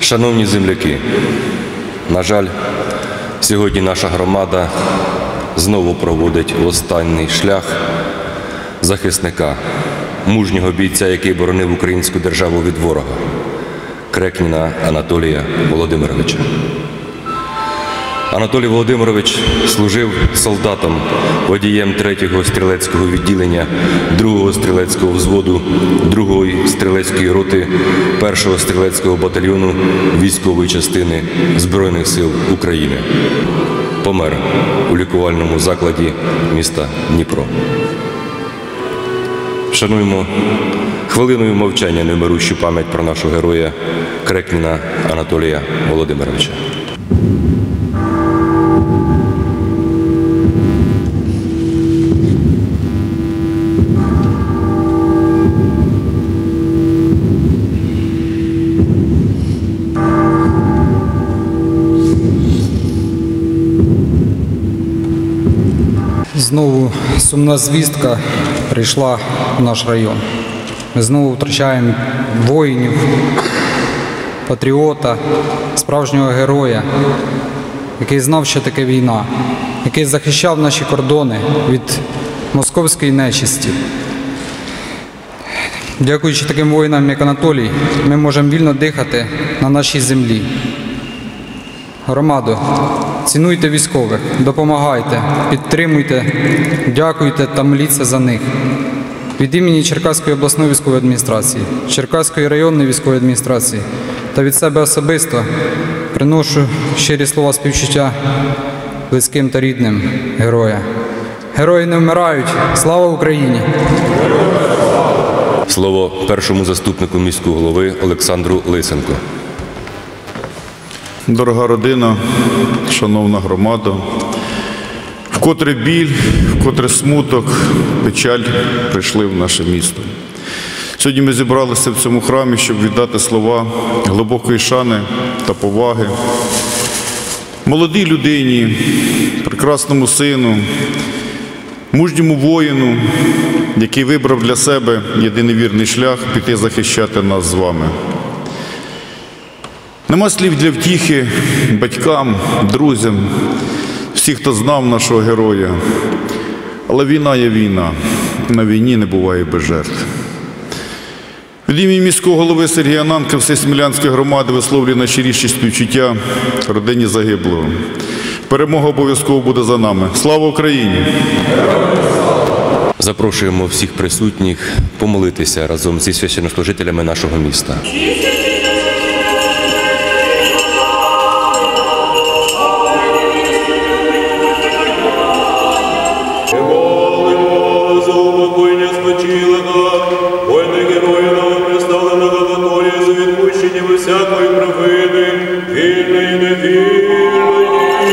Шановні земляки, на жаль, сьогодні наша громада знову проводить останній шлях захисника, мужнього бійця, який боронив українську державу від ворога, Крекніна Анатолія Володимировича. Анатолій Володимирович служив солдатом, водієм 3-го стрілецького відділення 2-го стрілецького взводу 2-ї стрілецької роти 1-го стрілецького батальйону військової частини Збройних сил України. Помер у лікувальному закладі міста Дніпро. Шануємо хвилиною мовчання немирущу пам'ять про нашого героя Крекніна Анатолія Володимировича. Знову сумна звістка прийшла в наш район. Ми знову втрачаємо воїнів, патріота, справжнього героя, який знав, що таке війна, який захищав наші кордони від московської нечисті. Дякуючи таким воїнам, як Анатолій, ми можемо вільно дихати на нашій землі. Громадо, цінуйте військових, допомагайте, підтримуйте, дякуйте та моліться за них. Від імені Черкаської обласної військової адміністрації, Черкаської районної військової адміністрації та від себе особисто приношу щирі слова співчуття близьким та рідним героя. Герої не вмирають. Слава Україні! Слово першому заступнику міського голови Олександру Лисенку. Дорога родина, шановна громада, вкотре біль, вкотре смуток, печаль прийшли в наше місто. Сьогодні ми зібралися в цьому храмі, щоб віддати слова глибокої шани та поваги молодій людині, прекрасному сину, мужньому воїну, який вибрав для себе єдиний вірний шлях піти захищати нас з вами. Нема слів для втіхи батькам, друзям, всі, хто знав нашого героя. Але війна є війна. На війні не буває без жертв. Від імені міського голови Сергія Ананка всієї Смілянської громади висловлює найщиріші співчуття родині загиблого. Перемога обов'язково буде за нами. Слава Україні! Запрошуємо всіх присутніх помолитися разом зі священнослужителями нашого міста. Всякої провини, вільної і невільної.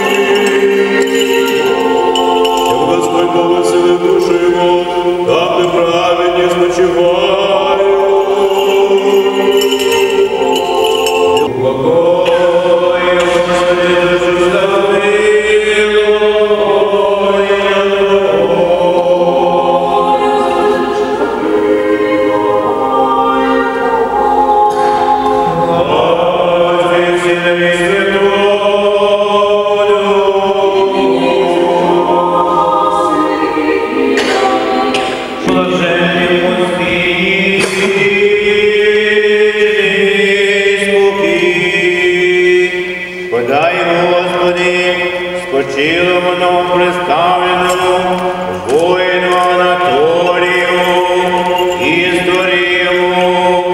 Щоб Господь повеселив душу йому, там де праведні спочивають. Упокой, Господи, душу подай, Господи, спочилому новоприставленому воїну Анатолію, історію,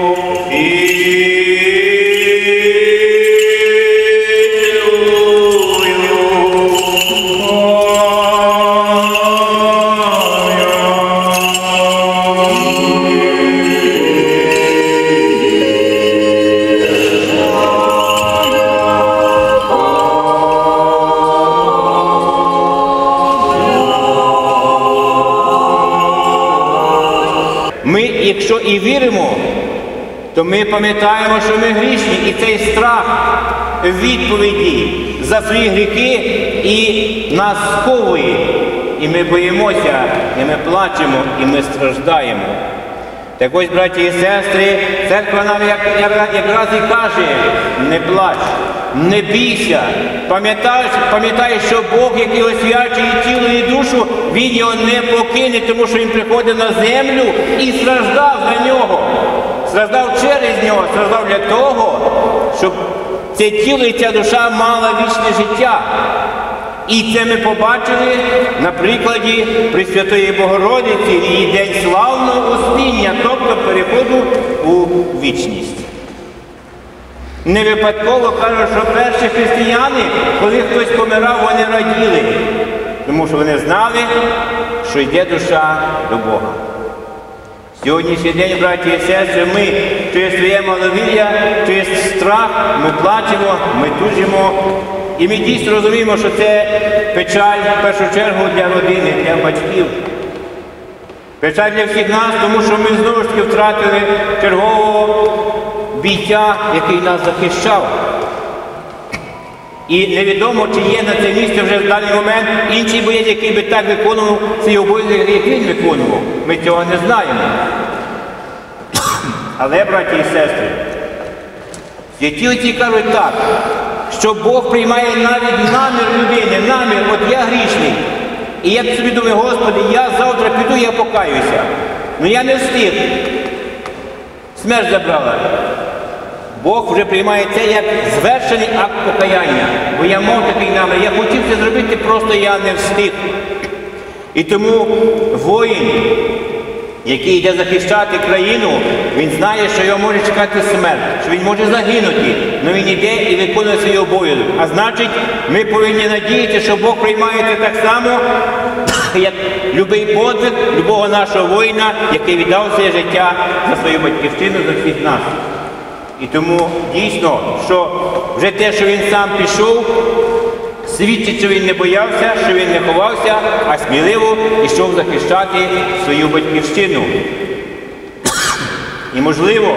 Ми, якщо і віримо, то ми пам'ятаємо, що ми грішні, і цей страх відповіді за свої гріхи і нас сковує. І ми боїмося, і ми плачемо, і ми страждаємо. Так ось, браті і сестри, церква нам якраз і каже: не плач, не бійся, пам'ятай, що Бог, який освячує тіло і душу, Він його не покине, тому що Він приходив на землю і страждав за нього. Страждав через нього, страждав для того, щоб це тіло і ця душа мала вічне життя. І це ми побачили на прикладі Пресвятої Богородиці і її день славного успіння, тобто переходу у вічність. Не випадково кажуть, що перші християни, коли хтось помирав, вони раділи, тому що вони знали, що йде душа до Бога. Сьогоднішній день, браті і сестри, ми через своє маловір'я, через страх, ми плачемо, ми тужимо. І ми дійсно розуміємо, що це печаль, в першу чергу, для родини, для батьків. Печаль для всіх нас, тому що ми знову ж таки втратили чергового бійця, який нас захищав. І невідомо, чи є на це місце вже в даний момент інший боєць, який би так виконував цей обов'язок, як він виконував. Ми цього не знаємо. Але, браті і сестри, святі отці кажуть так, що Бог приймає навіть намір людини, намір, от я грішний. І я собі думаю: Господи, я завтра піду, я покаюся. Ну я не встиг. Смерть забрала. Бог вже приймає це як звершений акт покаяння. Бо я мав такий намір, я хотів це зробити, просто я не встиг. І тому воїн, який йде захищати країну, він знає, що його може чекати смерть, що він може загинути, але він йде і виконує свій обов'язок. А значить, ми повинні надіятися, що Бог приймає це так само, як будь-який подвиг любого нашого воїна, який віддав своє життя за свою батьківщину, за всіх нас. І тому дійсно, що вже те, що він сам пішов, свідчить, що він не боявся, що він не ховався, а сміливо йшов захищати свою батьківщину. І, можливо,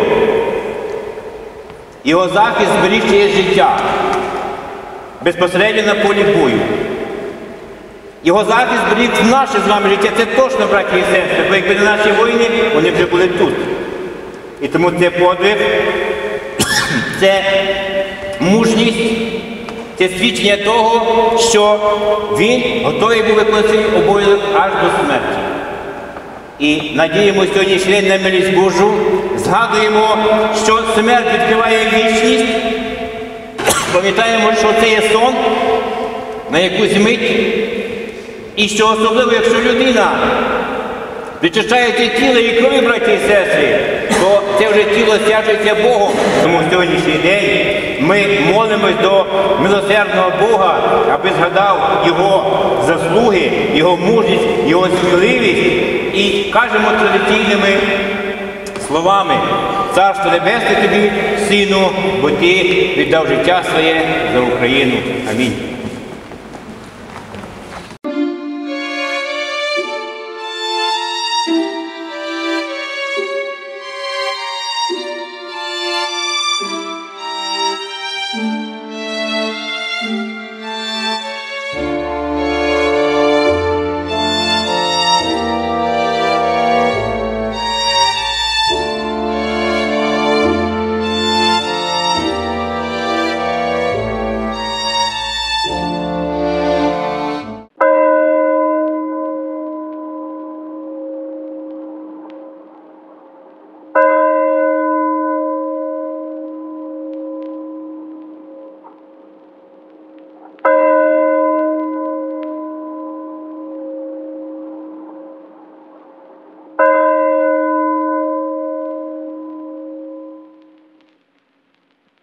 його захист зберіг чиєсь життя безпосередньо на полі бою. Його захист зберіг наше з вами життя. Це точно, браті і сестри, бо якби не наші воїни, вони вже були тут. І тому це подвиг, це мужність, це свідчення того, що він готовий був виконати свій обов'язок аж до смерті. І надіємося сьогоднішній день на милість Божу, згадуємо, що смерть відкриває вічність, пам'ятаємо, що це є сон на якусь мить, і що особливо, якщо людина причащається тіла і крові, браті і сестри, то це вже тіло свячується Богом. Тому сьогоднішній день ми молимось до милосердного Бога, аби згадав Його заслуги, Його мужність, Його сміливість. І кажемо традиційними словами: Царство Небесне тобі, Сину, бо ти віддав життя своє за Україну. Амінь.